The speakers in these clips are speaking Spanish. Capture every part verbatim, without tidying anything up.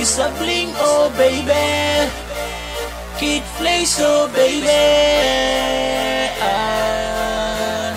Lisa Bling, oh baby. Kid Flash, oh baby. Ah,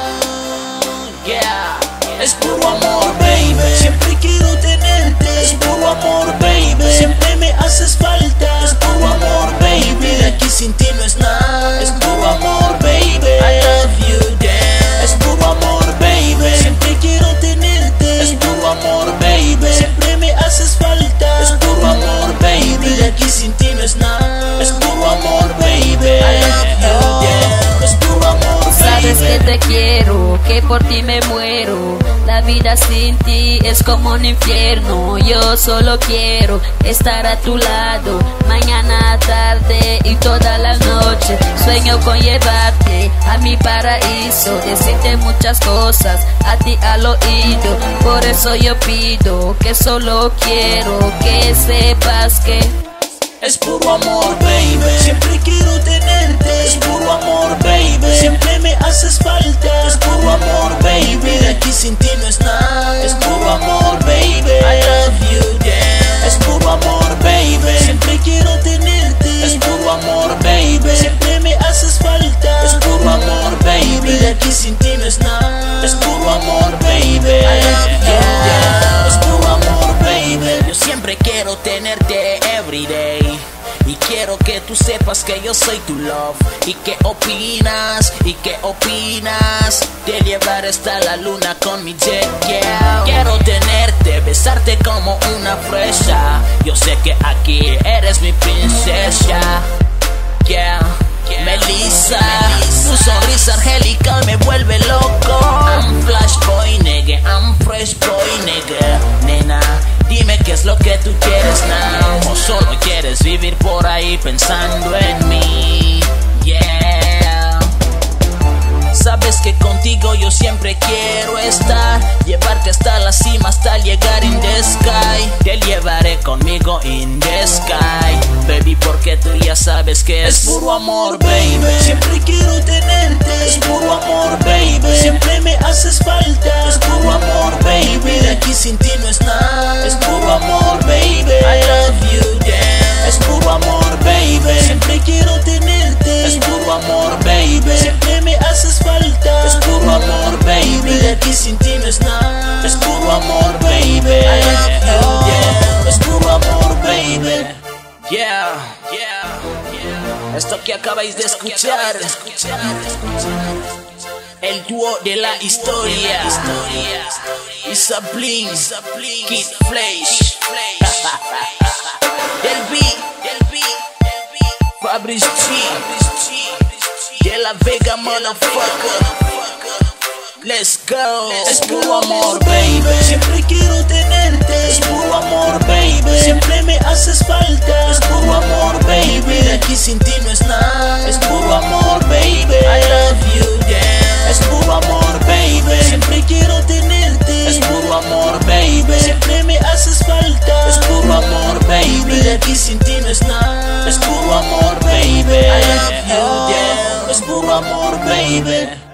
no, yeah. Es puro amor, baby. Siempre quiero tenerte. Es puro amor, baby. Siempre me haces falta. Es puro amor, baby. De aquí sin ti no es nada. Es puro amor, baby. I love you, damn. Es puro amor, baby. Siempre quiero tenerte. Es puro amor, baby. Siempre me haces falta. Es puro amor, baby. De aquí sin ti no es nada. Es puro amor, baby. I love you, damn. Es puro amor, baby. Sabes que te quiero, que por ti me muero. La vida sin ti es como un infierno. Yo solo quiero estar a tu lado, mañana, tarde y toda la noche. Sueño con llevarte a mi paraíso, decirte muchas cosas a ti al oído. Por eso yo pido que solo quiero que sepas que es puro amor, baby. Siempre quiero tenerte. Es puro amor, baby. Siempre me haces falta. Es puro amor, baby. De aquí sin ti no es nada. Es puro amor, baby. I love you, damn. Es puro amor, baby. Siempre quiero tenerte. Es puro amor, baby. Siempre me haces falta. Es puro amor, baby. De aquí sin ti no es nada. Es puro amor, baby. I love you, damn. Es puro amor, baby. Yo siempre quiero tenerte everyday. Y quiero que tú sepas que yo soy tu love. ¿Y qué opinas? ¿Y qué opinas? De llevar hasta la luna con mi jet, yeah. Quiero tenerte, besarte como una fresa. Yo sé que aquí eres mi princesa, yeah. Melissa, tu sonrisa angelical me vuelve loco. I'm flash boy, nigga, I'm fresh boy, nigga. Nena, dime qué es lo que tú quieres now. O solo quieres vivir por ahí pensando en mí, yeah. Sabes que contigo yo siempre quiero estar, llevarte hasta la cima, hasta llegar in the sky. Te llevaré conmigo in the sky, baby, porque tú ya sabes que es, es puro amor, baby. Siempre quiero tenerte. Es puro amor, baby. Siempre me haces falta. Es puro amor, baby. De aquí sin ti no es nada. Es puro amor, baby. I love you, damn. Es puro amor, baby. Siempre quiero tenerte. Es puro amor, baby. Siempre me haces falta. Es puro amor, baby. De aquí sin ti no es nada. Es puro amor, baby. I love you, damn. Es puro amor, baby. Yeah, yeah. Esto que acabáis de escuchar, el dúo de la historia, Lisa Bling, Kid Flash, del beat, Fabrice G, de la Vega, motherfucker. Let's go. Es puro amor, baby. Siempre quiero tenerte. Es puro amor, baby. Siempre me haces falta. Es puro amor, baby. De aquí sin ti no es nada. Es puro amor, baby. I love you, damn. Es puro amor, baby. Siempre quiero tenerte. Es puro amor, baby. Siempre me haces falta. Es puro amor, baby. De aquí sin ti no es nada. Es puro amor, baby. I love you, damn. Es puro amor, baby.